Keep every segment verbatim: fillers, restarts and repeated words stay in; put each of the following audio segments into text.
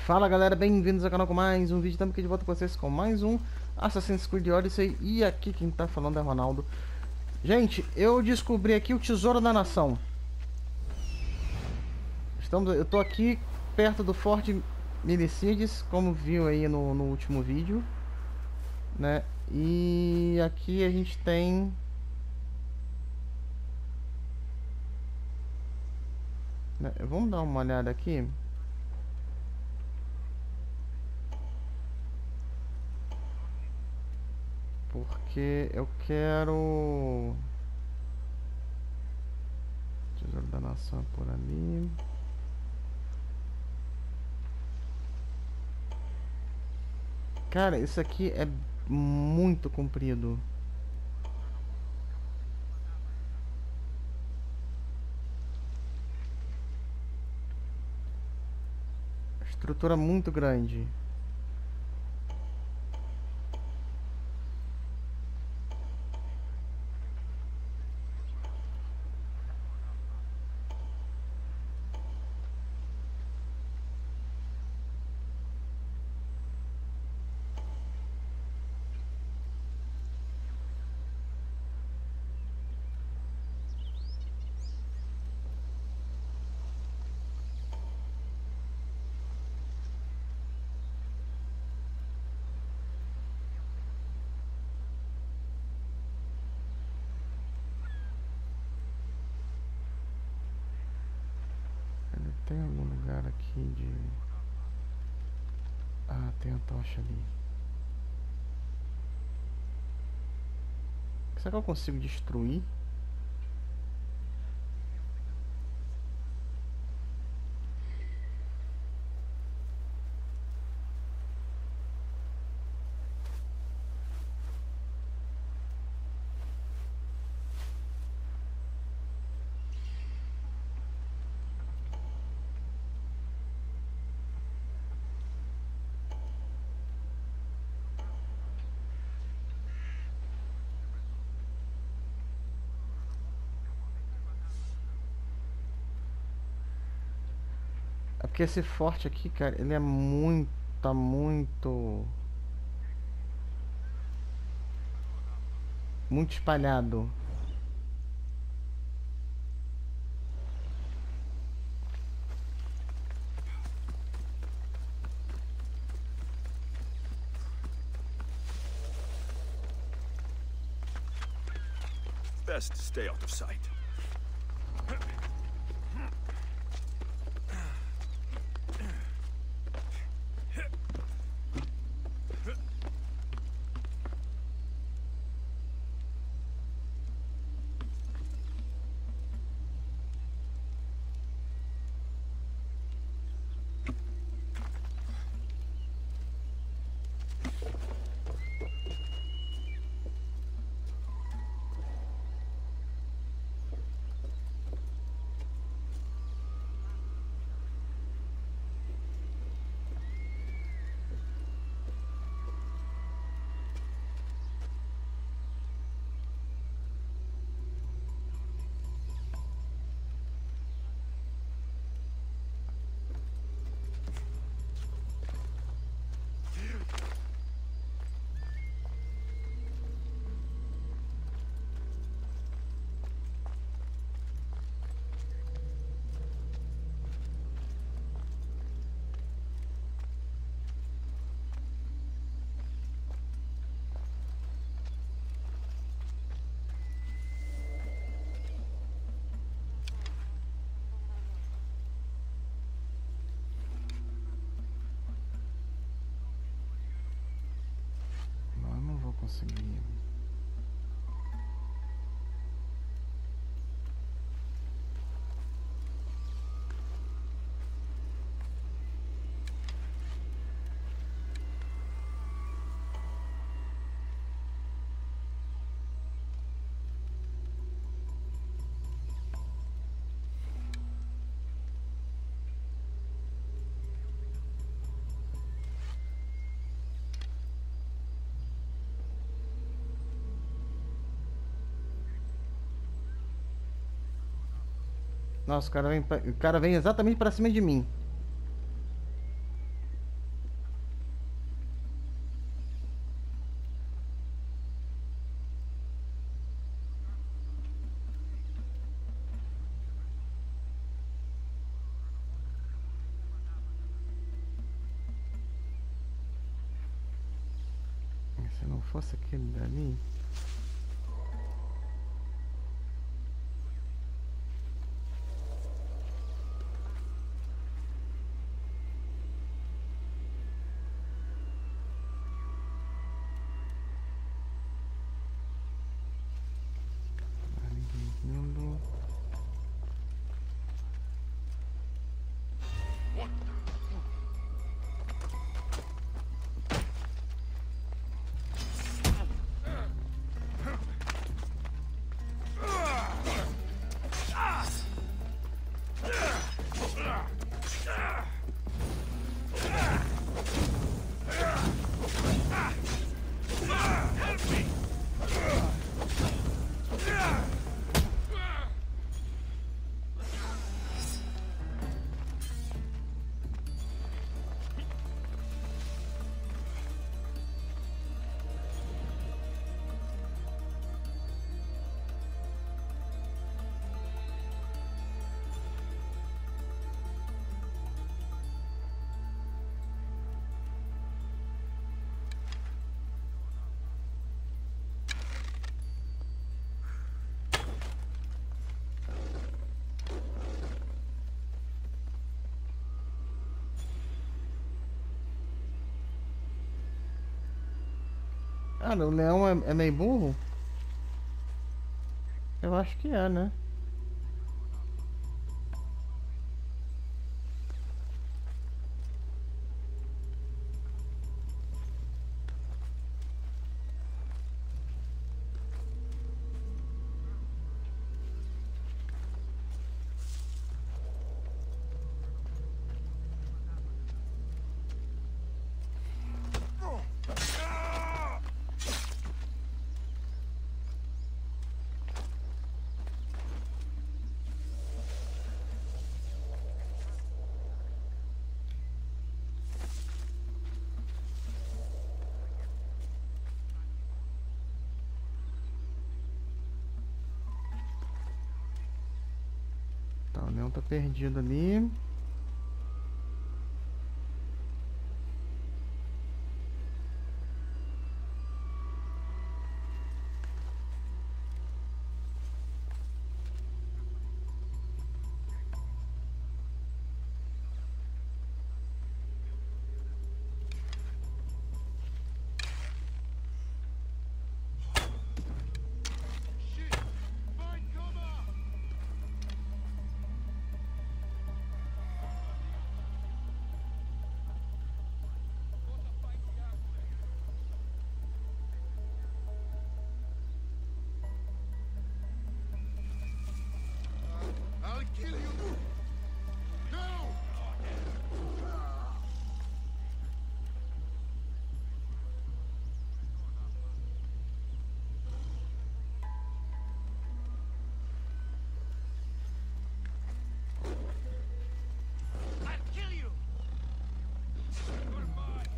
Fala galera, bem-vindos ao canal com mais um vídeo. Estamos aqui de volta com vocês com mais um Assassin's Creed Odyssey. E aqui quem tá falando é Ronaldo. Gente, eu descobri aqui o Tesouro da Nação. Estamos, eu tô aqui perto do Forte Mercedes, como viu aí no, no último vídeo, né? E aqui a gente tem... né? Vamos dar uma olhada aqui. Porque eu quero... Tesouro da Nação por ali. Cara, isso aqui é muito comprido. Estrutura muito grande. Tem algum lugar aqui de... Ah, tem a tocha ali. Será que eu consigo destruir? É porque esse forte aqui, cara, ele é muito, tá muito... muito espalhado. Best to stay out of sight. Conseguir. Nossa, o cara vem, pra... o cara vem exatamente pra cima de mim. fosse aquele dali. Ninguém vindo. Ah, o leão é, é meio burro? Eu acho que é, né? Tá, o leão tá perdido ali. I'll kill you! No! I'll kill you! You're mine!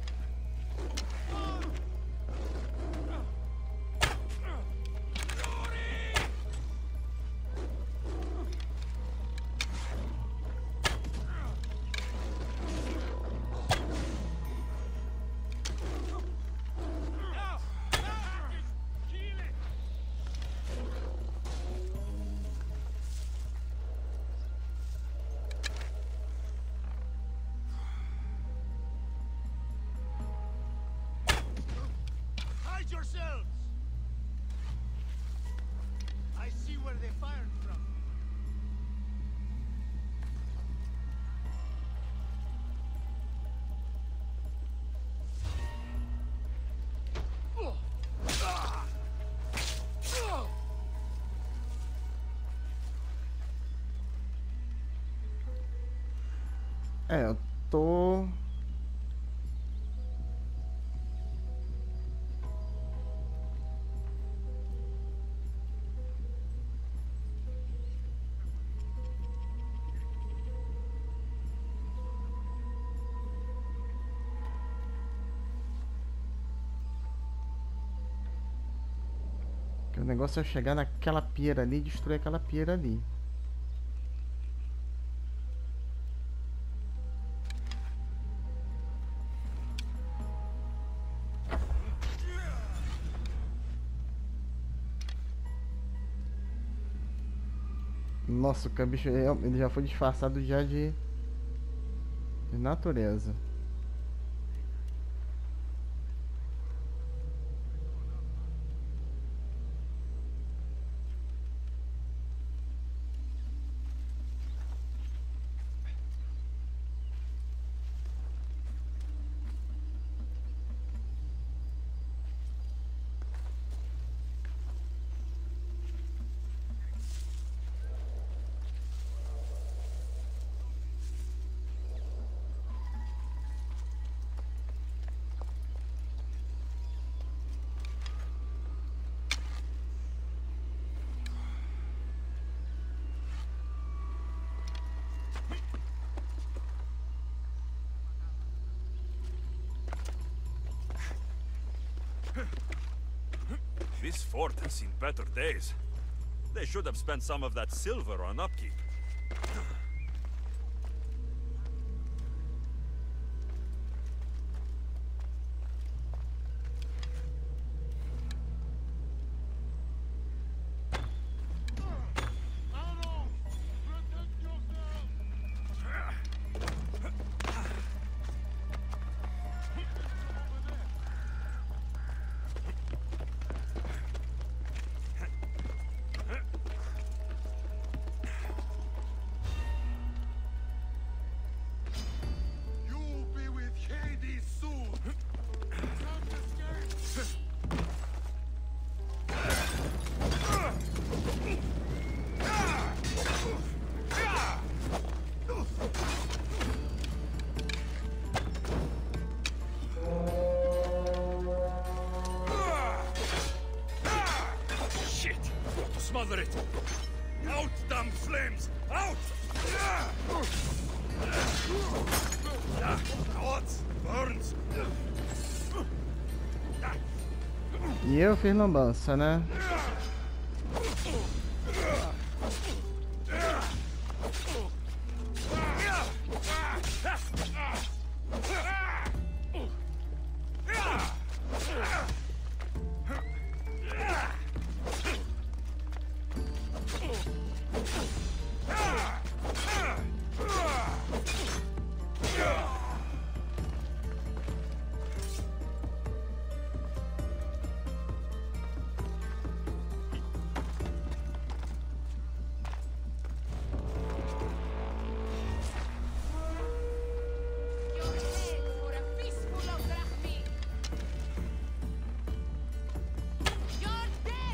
Hide yourselves! I see where they fired from. É, eu tô... O negócio é chegar naquela pieira ali e destruir aquela pieira ali. Nossa, o bicho ele já foi disfarçado já de, de natureza. This fort has seen better days. They should have spent some of that silver on upkeep. You'll be with Hades soon. Time to escape. Shit! Smother it! Out, damn flames! Out! Out! Burns! E eu fiz lambança, né? Your head for a fistful of drachmi. You're dead.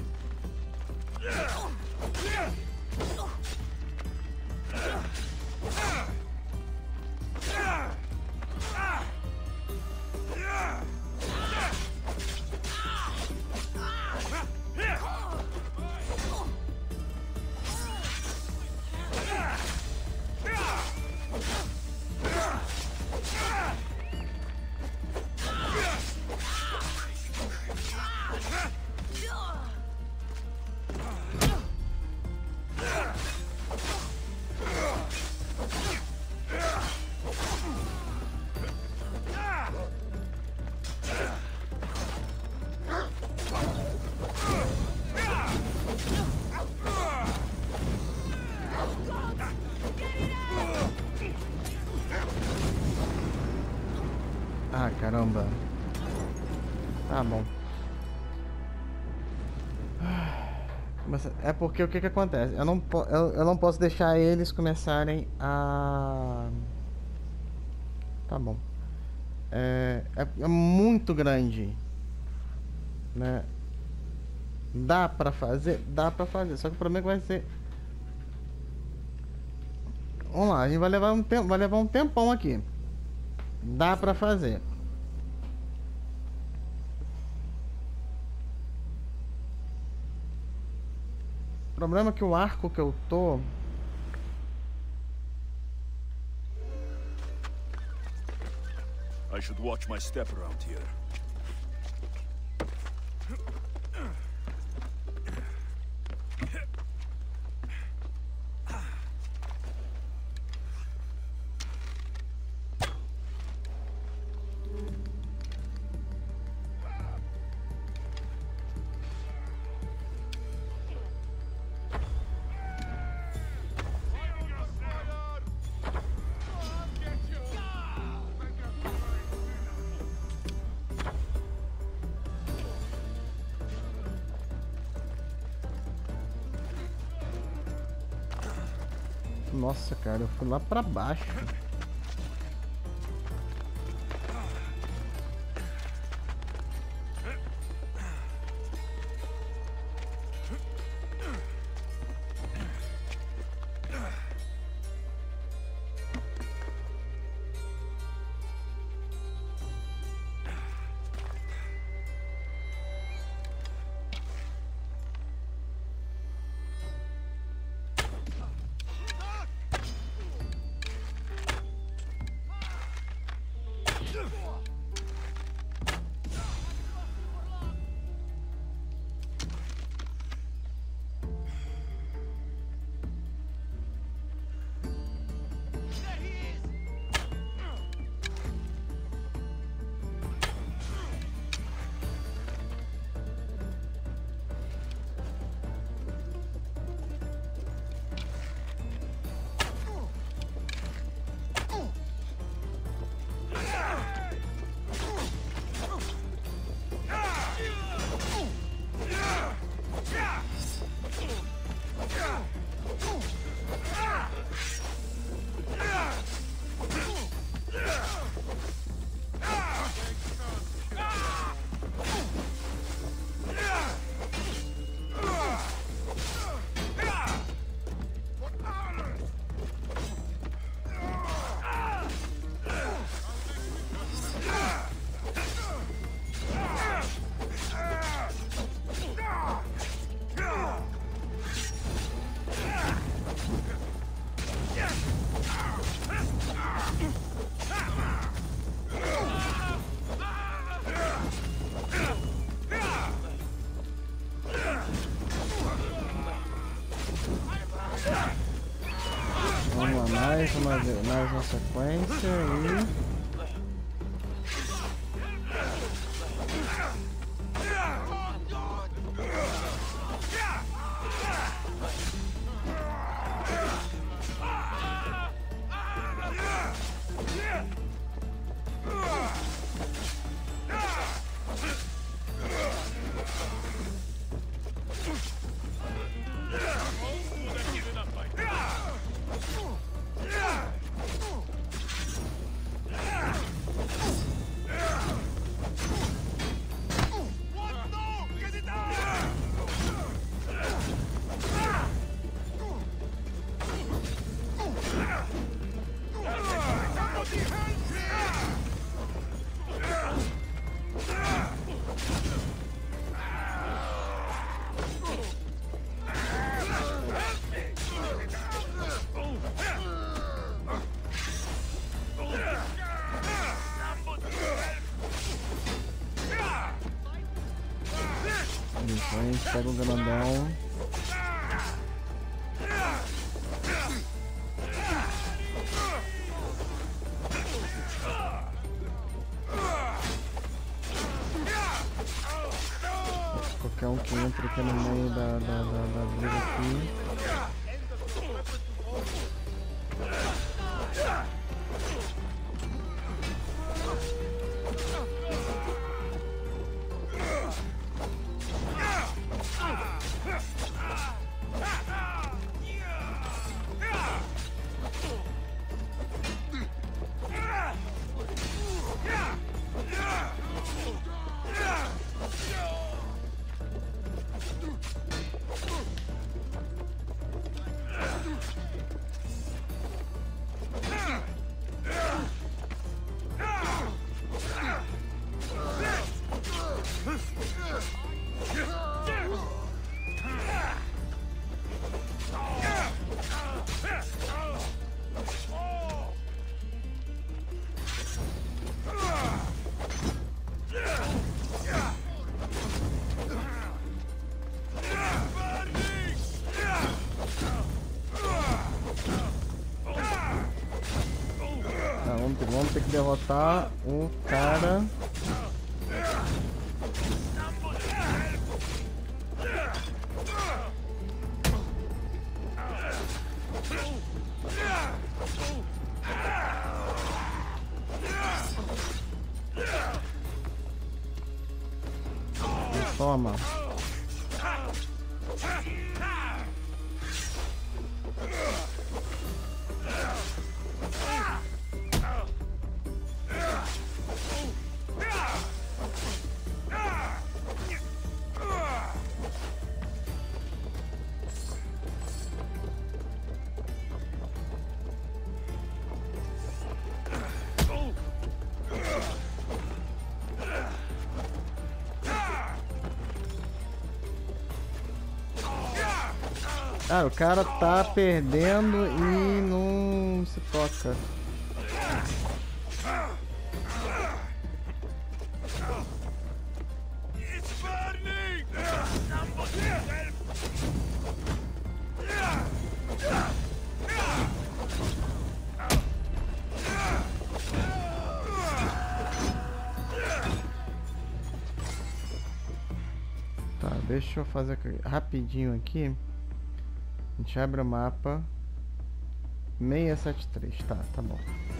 Ah, caramba. Tá bom. Mas é porque o que que acontece? Eu não, po- eu, eu não posso deixar eles começarem a... Tá bom. É, é, é muito grande, né? Dá pra fazer? Dá pra fazer. Só que o problema é que vai ser... Vamos lá, a gente vai levar um tempo, vai levar um tempão aqui. Dá pra fazer. O problema é que o arco que eu tô... I should watch my step around here. Nossa, cara, eu fui lá pra baixo. Vamos lá, mais uma, vez- mais uma sequência e... Então a gente pega o grandão. Qualquer um que entra aqui no meio da, da, da, da vida aqui. Vamos ter, vamos ter que derrotar o cara. Toma. Cara, o cara tá perdendo e não se toca. It's burning! Tá, deixa eu fazer rapidinho aqui. A gente abre o mapa. seiscentos e setenta e três, tá, tá bom.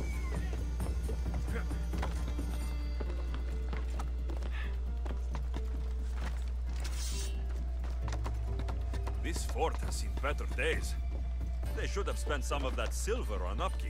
This fort has seen better days. They should have spent some of that silver on upkeep.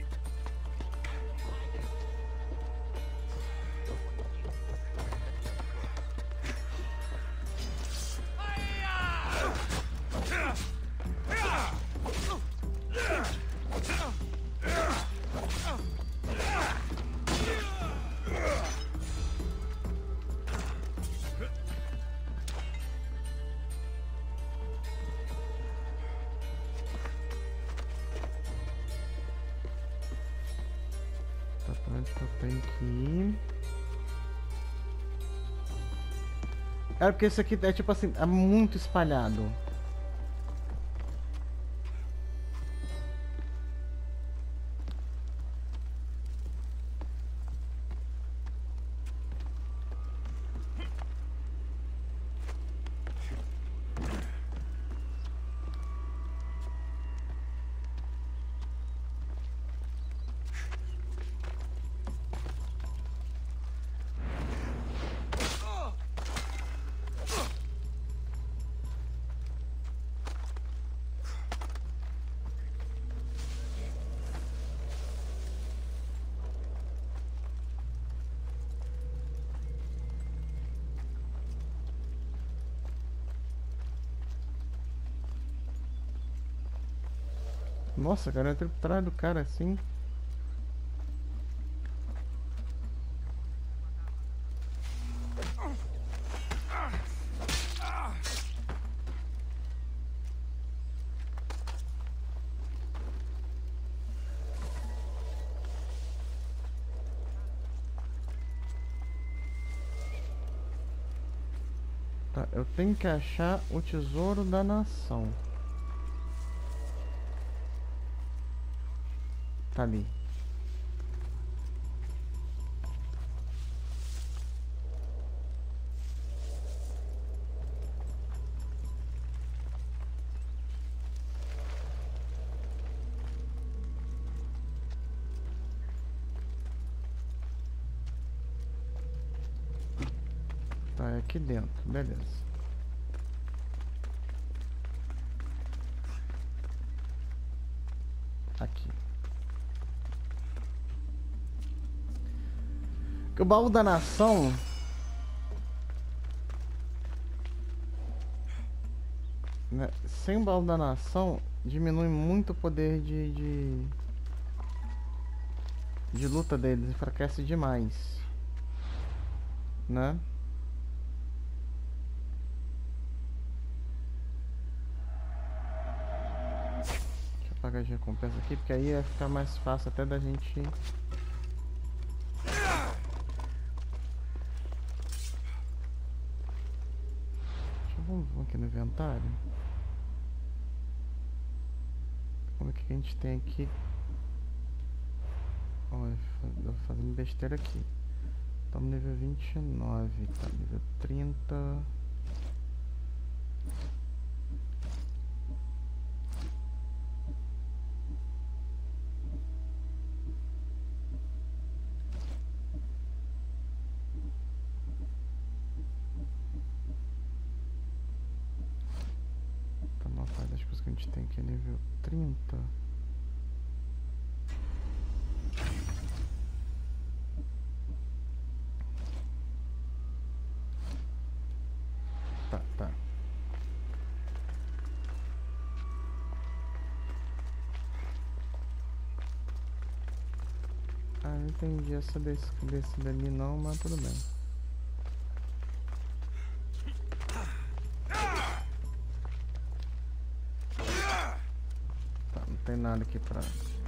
Tá, pra onde que eu tenho que ir? É porque isso aqui é tipo assim, é muito espalhado. Nossa, cara, eu entrei por trás do cara assim. Tá, eu tenho que achar o tesouro da nação. Tá ali. Tá, é aqui dentro, beleza. Aqui. Que o baú da nação né? Sem o baú da nação diminui muito o poder de, de de luta deles, enfraquece demais, né? Deixa eu apagar as recompensas aqui, porque aí vai ficar mais fácil até da gente. Vamos aqui no inventário. Vamos ver o que a gente tem aqui. Olha, tô fazendo besteira aqui. Estamos nível vinte e nove, tá? Nível trinta. Das coisas que a gente tem aqui é nível trinta. Tá, tá. Ah, não entendi essa desse, desse dali não, mas tudo bem. trabalho aqui pra...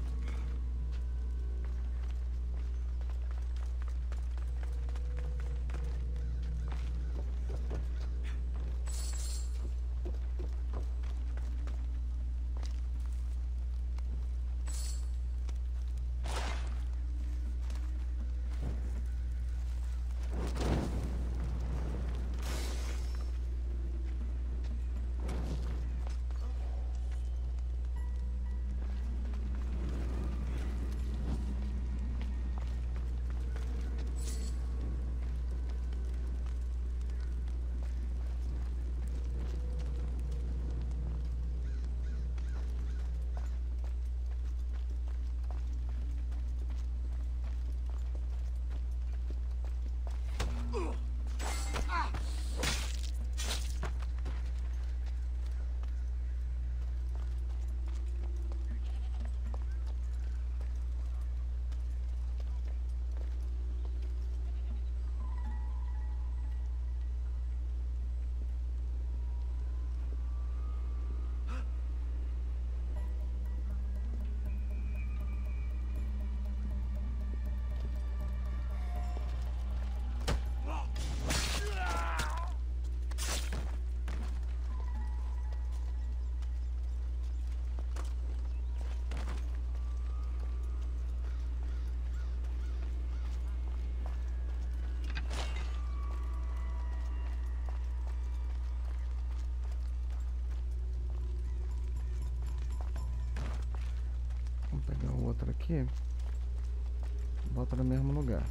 Vamos pegar o outro aqui. Bota no mesmo lugar.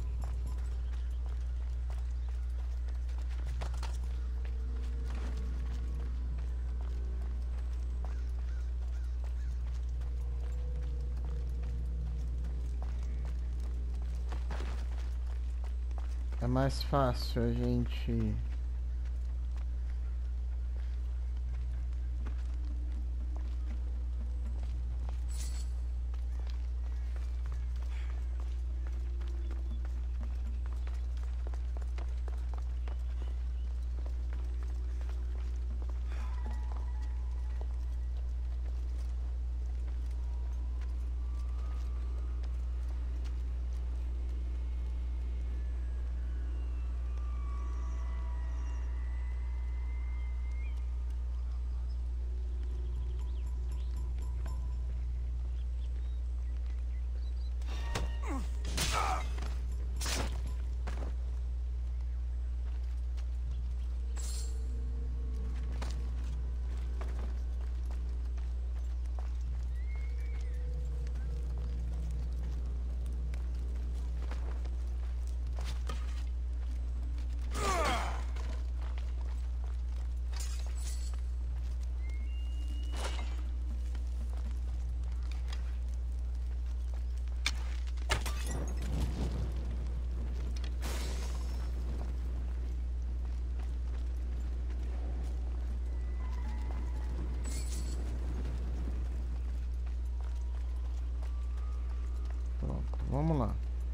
É mais fácil a gente... Pronto, vamos lá.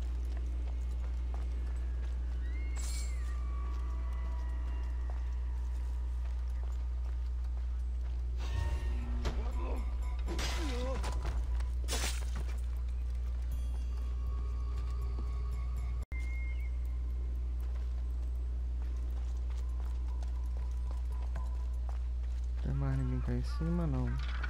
Não tem mais ninguém cá em cima, não.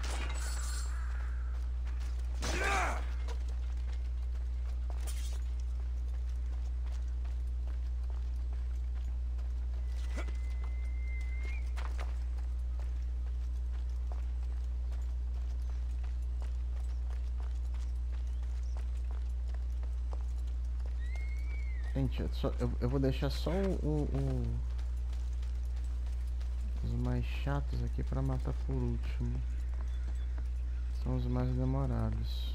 Gente, eu, só, eu, eu vou deixar só o, o, o- os mais chatos aqui pra matar por último. São os mais demorados.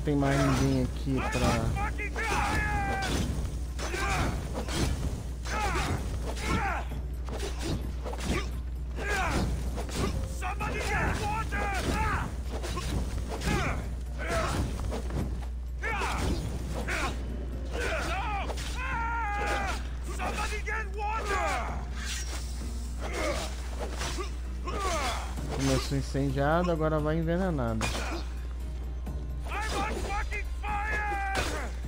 tem mais ninguém aqui pra... Somebody get water! Somebody get water! Começou incendiado, agora vai envenenado. I'm on fucking fire!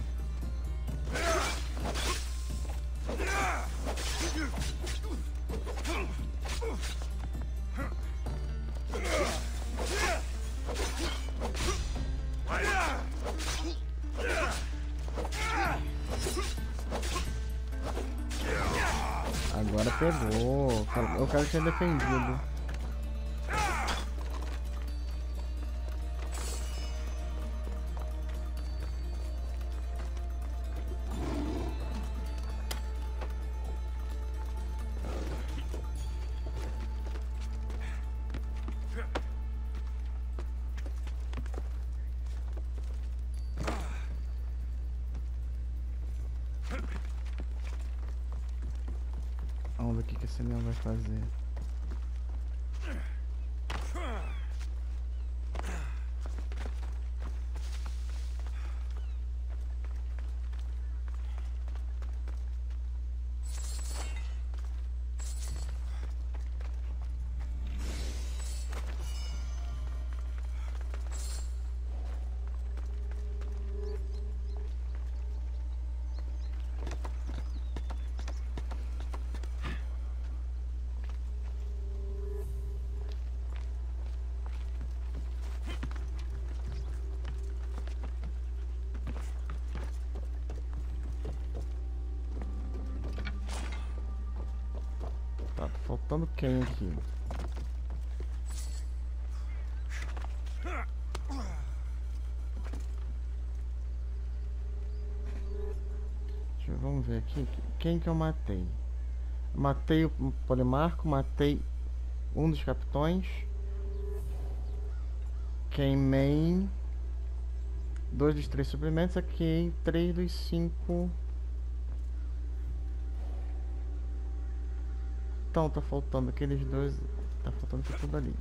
Agora pegou. Eu quero que tinha defendido. Vamos ver o que que esse leão vai fazer. Tá faltando quem aqui? Deixa eu, vamos ver aqui. Quem que eu matei? Matei o Polimarco, matei um dos capitões. Queimei dois dos três suprimentos. Aqui três dos cinco. Então, tá faltando aqueles dois. Tá faltando tudo ali.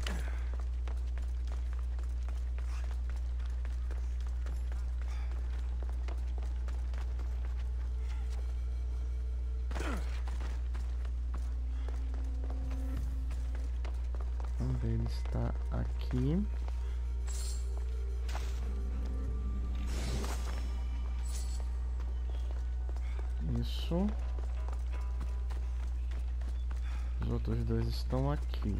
Um deles está aqui. Isso. Os outros dois estão aqui.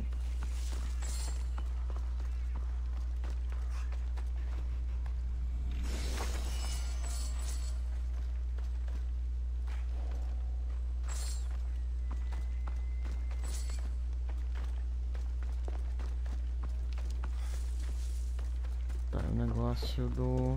Tá, o negócio do...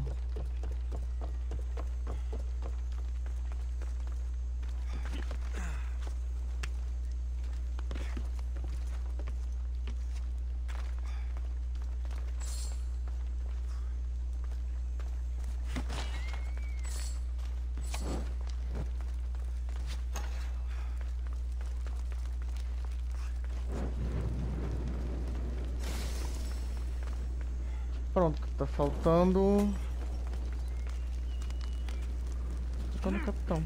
Pronto, tá faltando... Faltando o capitão.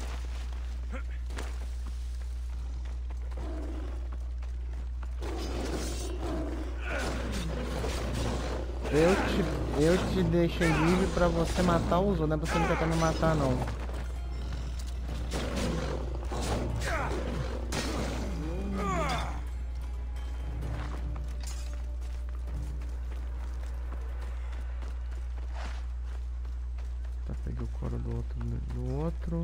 Eu te, eu te deixei livre pra você matar os outros, não é você não tentar me matar não. Peguei o couro do outro, do outro.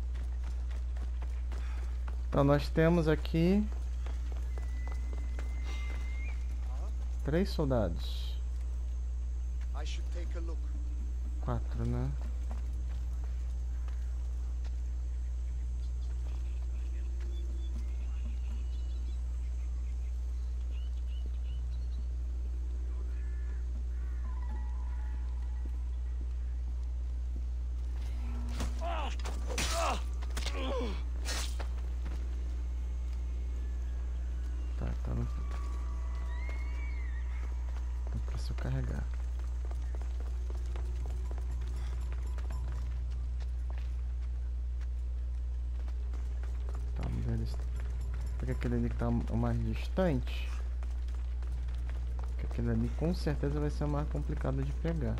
Então nós temos aqui três soldados. Quatro, né? Tá, tá no... Tá pra se eu carregar. Tá, vamos ver se... Pega aquele ali que tá o mais distante. Porque aquele ali com certeza vai ser o mais complicado de pegar.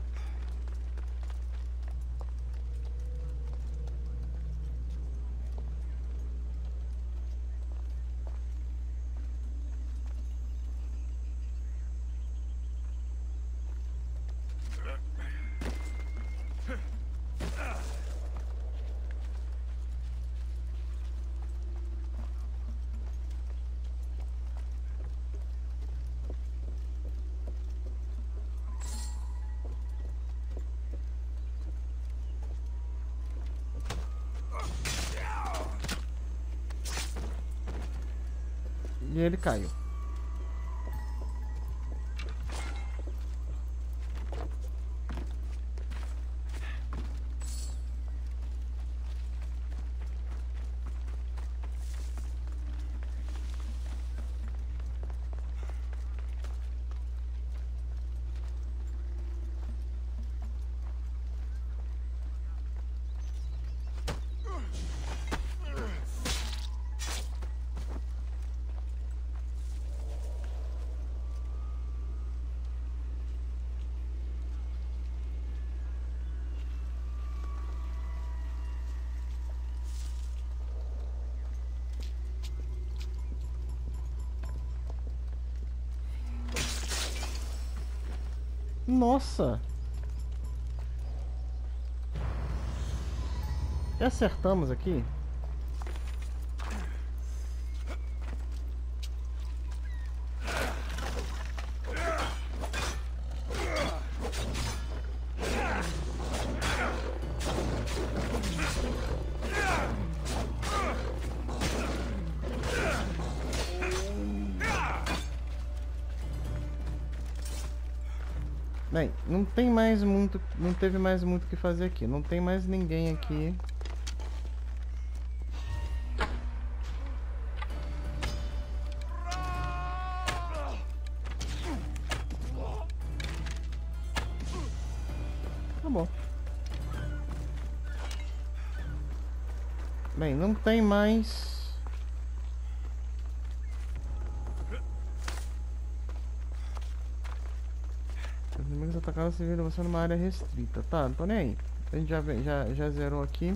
E ele caiu. Nossa! E acertamos aqui? Bem, não tem mais muito, não teve mais muito o que fazer aqui. Não tem mais ninguém aqui. Tá bom. Bem, não tem mais... Os inimigos atacaram se viram você numa área restrita. Tá, não tô nem aí. A gente já, já, já zerou aqui.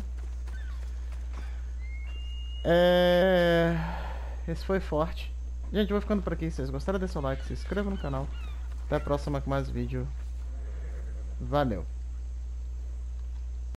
É... Esse foi forte. Gente, eu vou ficando por aqui. Se vocês gostaram, deixa o like, se inscreva no canal. Até a próxima com mais vídeo. Valeu.